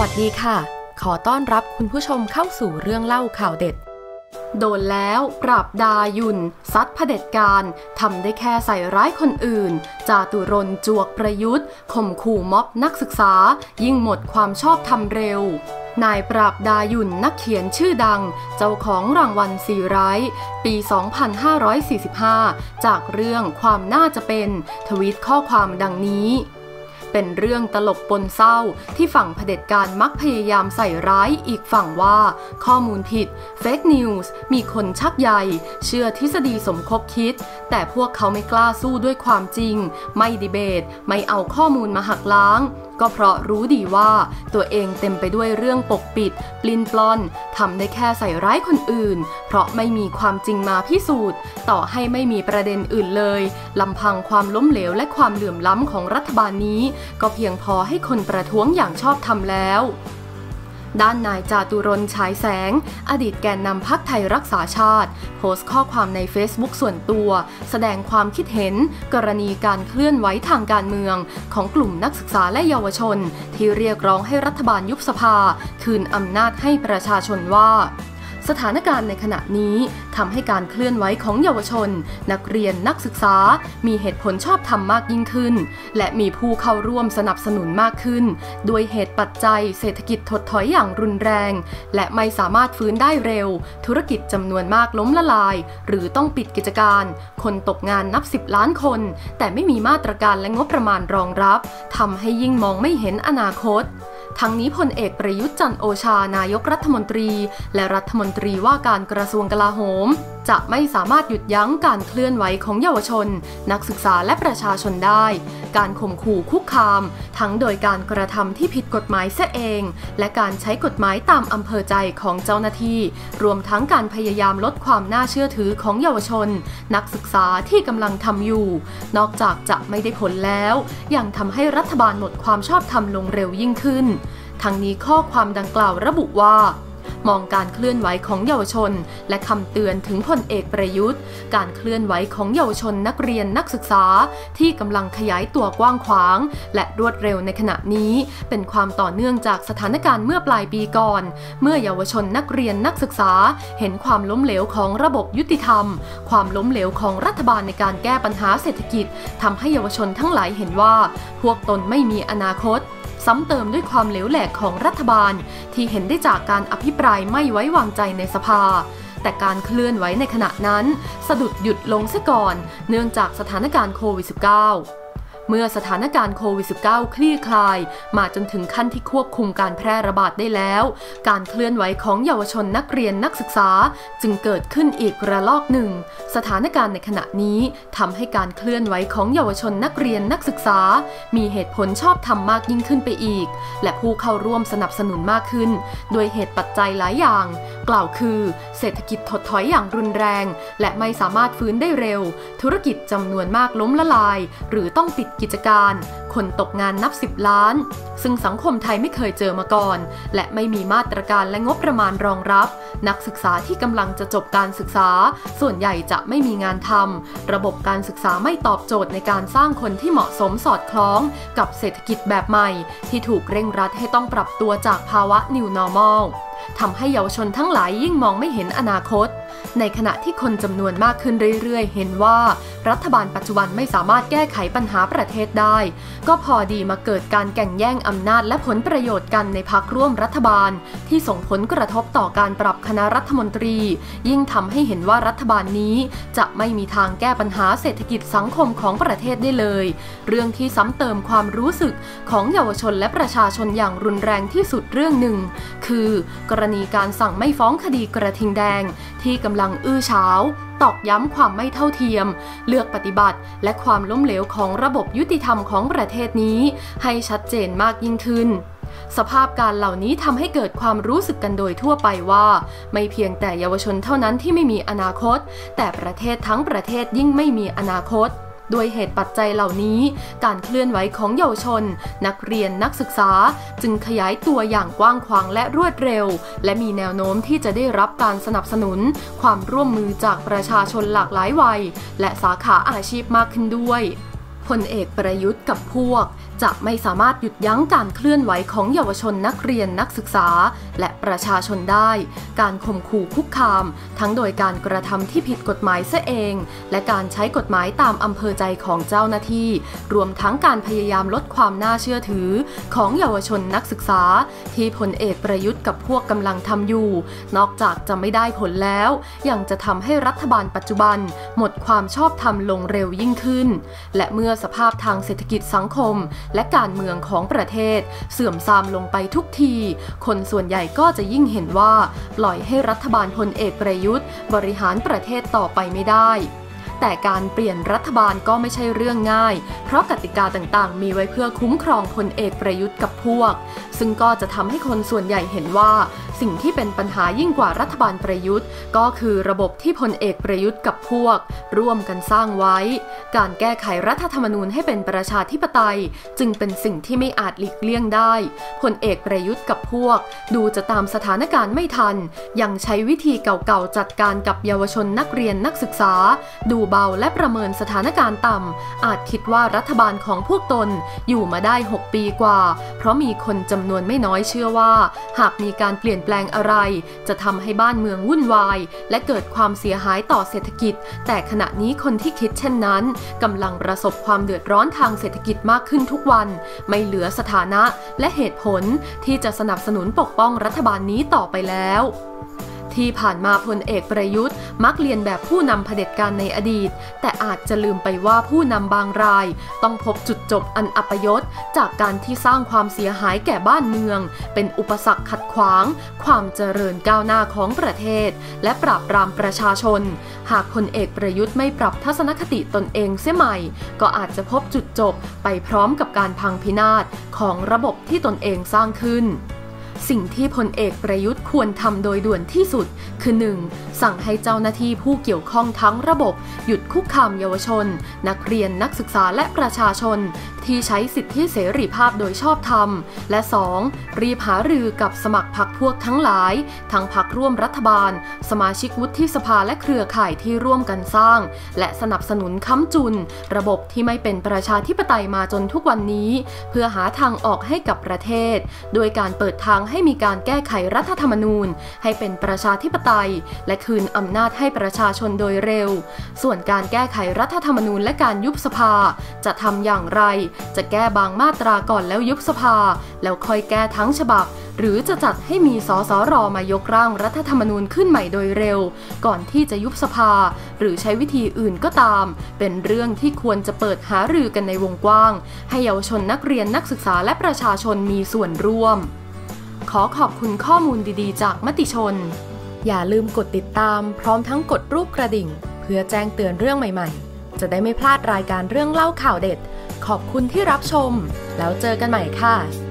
สดีค่ะขอต้อนรับคุณผู้ชมเข้าสู่เรื่องเล่าข่าวเด็ดโดนแล้วปราบดายุ่นซัดเผด็จการทำได้แค่ใส่ร้ายคนอื่นจาตุรนต์จวกประยุทธ์ข่มขู่ม็อบนักศึกษายิ่งหมดความชอบธรรมเร็วนายปราบดายุ่นนักเขียนชื่อดังเจ้าของรางวัลสีไร้ปี 2545 จากเรื่องความน่าจะเป็นทวีตข้อความดังนี้เป็นเรื่องตลกปนเศร้าที่ฝั่งเผด็จการมักพยายามใส่ร้ายอีกฝั่งว่าข้อมูลผิดเฟกนิวส์มีคนชักใยเชื่อทฤษฎีสมคบคิดแต่พวกเขาไม่กล้าสู้ด้วยความจริงไม่ดีเบตไม่เอาข้อมูลมาหักล้างก็เพราะรู้ดีว่าตัวเองเต็มไปด้วยเรื่องปกปิดปลิ้นปล้อนทำได้แค่ใส่ร้ายคนอื่นเพราะไม่มีความจริงมาพิสูจน์ต่อให้ไม่มีประเด็นอื่นเลยลำพังความล้มเหลวและความเหลื่อมล้ำของรัฐบาลนี้ก็เพียงพอให้คนประท้วงอย่างชอบธรรมแล้วด้านนายจาตุรนต์ฉายแสงอดีตแกนนำพรรคไทยรักษาชาติโพสต์ข้อความใน Facebook ส่วนตัวแสดงความคิดเห็นกรณีการเคลื่อนไหวทางการเมืองของกลุ่มนักศึกษาและเยาวชนที่เรียกร้องให้รัฐบาลยุบสภาคืนอำนาจให้ประชาชนว่าสถานการณ์ในขณะนี้ทำให้การเคลื่อนไหวของเยาวชนนักเรียนนักศึกษามีเหตุผลชอบธรรมมากยิ่งขึ้นและมีผู้เข้าร่วมสนับสนุนมากขึ้นด้วยเหตุปัจจัยเศรษฐกิจถดถอยอย่างรุนแรงและไม่สามารถฟื้นได้เร็วธุรกิจจำนวนมากล้มละลายหรือต้องปิดกิจการคนตกงานนับ10 ล้านคนแต่ไม่มีมาตรการและงบประมาณรองรับทำให้ยิ่งมองไม่เห็นอนาคตทั้งนี้พลเอกประยุทธ์จันทร์โอชานายกรัฐมนตรีและรัฐมนตรีว่าการกระทรวงกลาโหมจะไม่สามารถหยุดยั้งการเคลื่อนไหวของเยาวชนนักศึกษาและประชาชนได้การข่มขู่คุกคามทั้งโดยการกระทำที่ผิดกฎหมายเสียเองและการใช้กฎหมายตามอำเภอใจของเจ้าหน้าที่รวมทั้งการพยายามลดความน่าเชื่อถือของเยาวชนนักศึกษาที่กำลังทำอยู่นอกจากจะไม่ได้ผลแล้วยังทำให้รัฐบาลหมดความชอบธรรมลงเร็วยิ่งขึ้นทั้งนี้ข้อความดังกล่าวระบุว่ามองการเคลื่อนไหวของเยาวชนและคำเตือนถึงพลเอกประยุทธ์การเคลื่อนไหวของเยาวชนนักเรียนนักศึกษาที่กำลังขยายตัวกว้างขวางและรวดเร็วในขณะนี้เป็นความต่อเนื่องจากสถานการณ์เมื่อปลายปีก่อนเมื่อเยาวชนนักเรียนนักศึกษาเห็นความล้มเหลวของระบบยุติธรรมความล้มเหลวของรัฐบาลในการแก้ปัญหาเศรษฐกิจทำให้เยาวชนทั้งหลายเห็นว่าพวกตนไม่มีอนาคตซ้ำเติมด้วยความเหลวแหลกของรัฐบาลที่เห็นได้จากการอภิปรายไม่ไว้วางใจในสภาแต่การเคลื่อนไหวในขณะนั้นสะดุดหยุดลงซะก่อนเนื่องจากสถานการณ์โควิด -19 เมื่อสถานการณ์โควิด -19 คลี่คลายมาจนถึงขั้นที่ควบคุมการแพร่ระบาดได้แล้วการเคลื่อนไหวของเยาวชนนักเรียนนักศึกษาจึงเกิดขึ้นอีกระลอกหนึ่งสถานการณ์ในขณะนี้ทำให้การเคลื่อนไหวของเยาวชนนักเรียนนักศึกษามีเหตุผลชอบธรรมมากยิ่งขึ้นไปอีกและผู้เข้าร่วมสนับสนุนมากขึ้นโดยเหตุปัจจัยหลายอย่างกล่าวคือเศรษฐกิจถดถอยอย่างรุนแรงและไม่สามารถฟื้นได้เร็วธุรกิจจำนวนมากล้มละลายหรือต้องปิดกิจการคนตกงานนับ10 ล้านซึ่งสังคมไทยไม่เคยเจอมาก่อนและไม่มีมาตรการและงบประมาณรองรับนักศึกษาที่กำลังจะจบการศึกษาส่วนใหญ่จะไม่มีงานทำระบบการศึกษาไม่ตอบโจทย์ในการสร้างคนที่เหมาะสมสอดคล้องกับเศรษฐกิจแบบใหม่ที่ถูกเร่งรัดให้ต้องปรับตัวจากภาวะ New Normal ทำให้เยาวชนทั้งหลายยิ่งมองไม่เห็นอนาคตในขณะที่คนจำนวนมากขึ้นเรื่อยๆเห็นว่ารัฐบาลปัจจุบันไม่สามารถแก้ไขปัญหาประเทศได้ก็พอดีมาเกิดการแข่งแย่งอำนาจและผลประโยชน์กันในพรรคร่วมรัฐบาลที่ส่งผลกระทบต่อการปรับคณะรัฐมนตรียิ่งทำให้เห็นว่ารัฐบาลนี้จะไม่มีทางแก้ปัญหาเศรษฐกิจสังคมของประเทศได้เลยเรื่องที่ซ้ำเติมความรู้สึกของเยาวชนและประชาชนอย่างรุนแรงที่สุดเรื่องหนึ่งคือกรณีการสั่งไม่ฟ้องคดีกระทิงแดงที่กำลังอื้อฉาวตอกย้ำความไม่เท่าเทียมเลือกปฏิบัติและความล้มเหลวของระบบยุติธรรมของประเทศนี้ให้ชัดเจนมากยิ่งขึ้นสภาพการเหล่านี้ทำให้เกิดความรู้สึกกันโดยทั่วไปว่าไม่เพียงแต่เยาวชนเท่านั้นที่ไม่มีอนาคตแต่ประเทศทั้งประเทศยิ่งไม่มีอนาคตด้วยเหตุปัจจัยเหล่านี้การเคลื่อนไหวของเยาวชนนักเรียนนักศึกษาจึงขยายตัวอย่างกว้างขวางและรวดเร็วและมีแนวโน้มที่จะได้รับการสนับสนุนความร่วมมือจากประชาชนหลากหลายวัยและสาขาอาชีพมากขึ้นด้วย ผพลเอกประยุทธ์กับพวกจะไม่สามารถหยุดยั้งการเคลื่อนไหวของเยาวชนนักเรียนนักศึกษาและประชาชนได้การข่มขู่คุกคามทั้งโดยการกระทำที่ผิดกฎหมายเสียเองและการใช้กฎหมายตามอำเภอใจของเจ้าหน้าที่รวมทั้งการพยายามลดความน่าเชื่อถือของเยาวชนนักศึกษาที่พลเอกประยุทธ์กับพวกกำลังทำอยู่นอกจากจะไม่ได้ผลแล้วยังจะทำให้รัฐบาลปัจจุบันหมดความชอบธรรมลงเร็วยิ่งขึ้นและเมื่อสภาพทางเศรษฐกิจสังคมและการเมืองของประเทศเสื่อมทรามลงไปทุกทีคนส่วนใหญ่ก็จะยิ่งเห็นว่าปล่อยให้รัฐบาลพลเอกประยุทธ์บริหารประเทศต่อไปไม่ได้แต่การเปลี่ยนรัฐบาลก็ไม่ใช่เรื่องง่ายเพราะกติกาต่างๆมีไว้เพื่อคุ้มครองพลเอกประยุทธ์กับพวกซึ่งก็จะทำให้คนส่วนใหญ่เห็นว่าสิ่งที่เป็นปัญหายิ่งกว่ารัฐบาลประยุทธ์ก็คือระบบที่พลเอกประยุทธ์กับพวกร่วมกันสร้างไว้การแก้ไขรัฐธรรมนูญให้เป็นประชาธิปไตยจึงเป็นสิ่งที่ไม่อาจหลีกเลี่ยงได้พลเอกประยุทธ์กับพวกดูจะตามสถานการณ์ไม่ทันยังใช้วิธีเก่าๆจัดการกับเยาวชนนักเรียนนักศึกษาดูเบาและประเมินสถานการณ์ต่ำอาจคิดว่ารัฐบาลของพวกตนอยู่มาได้6 ปีกว่าเพราะมีคนจำนวนไม่น้อยเชื่อว่าหากมีการเปลี่ยนแปลงอะไรจะทำให้บ้านเมืองวุ่นวายและเกิดความเสียหายต่อเศรษฐกิจแต่ขณะนี้คนที่คิดเช่นนั้นกำลังประสบความเดือดร้อนทางเศรษฐกิจมากขึ้นทุกวันไม่เหลือสถานะและเหตุผลที่จะสนับสนุนปกป้องรัฐบาลนี้ต่อไปแล้วที่ผ่านมาพลเอกประยุทธ์มักเลียนแบบผู้นำเผด็จการในอดีตแต่อาจจะลืมไปว่าผู้นำบางรายต้องพบจุดจบอันอัปยศจากการที่สร้างความเสียหายแก่บ้านเมืองเป็นอุปสรรคขัดขวางความเจริญก้าวหน้าของประเทศและปราบปรามประชาชนหากพลเอกประยุทธ์ไม่ปรับทัศนคติตนเองเสียใหม่ก็อาจจะพบจุดจบไปพร้อมกับการพังพินาศของระบบที่ตนเองสร้างขึ้นสิ่งที่พลเอกประยุทธ์ควรทำโดยด่วนที่สุดคือ 1. สั่งให้เจ้าหน้าที่ผู้เกี่ยวข้องทั้งระบบหยุดคุกคามเยาวชนนักเรียนนักศึกษาและประชาชนที่ใช้สิทธิเสรีภาพโดยชอบธรรมและ 2. รีบหารือกับสมัครพรรคพวกทั้งหลายทั้งพรรคร่วมรัฐบาลสมาชิกวุฒิสภาและเครือข่ายที่ร่วมกันสร้างและสนับสนุนค้ำจุนระบบที่ไม่เป็นประชาธิปไตยมาจนทุกวันนี้เพื่อหาทางออกให้กับประเทศโดยการเปิดทางให้มีการแก้ไขรัฐธรรมนูญให้เป็นประชาธิปไตยและคืนอำนาจให้ประชาชนโดยเร็วส่วนการแก้ไขรัฐธรรมนูญและการยุบสภาจะทำอย่างไรจะแก้บางมาตราก่อนแล้วยุบสภาแล้วค่อยแก้ทั้งฉบับหรือจะจัดให้มีสสร.มายกร่างรัฐธรรมนูญขึ้นใหม่โดยเร็วก่อนที่จะยุบสภาหรือใช้วิธีอื่นก็ตามเป็นเรื่องที่ควรจะเปิดหารือกันในวงกว้างให้เยาวชนนักเรียนนักศึกษาและประชาชนมีส่วนร่วมขอขอบคุณข้อมูลดีๆจากมติชนอย่าลืมกดติดตามพร้อมทั้งกดรูปกระดิ่งเพื่อแจ้งเตือนเรื่องใหม่ๆจะได้ไม่พลาดรายการเรื่องเล่าข่าวเด็ดขอบคุณที่รับชมแล้วเจอกันใหม่ค่ะ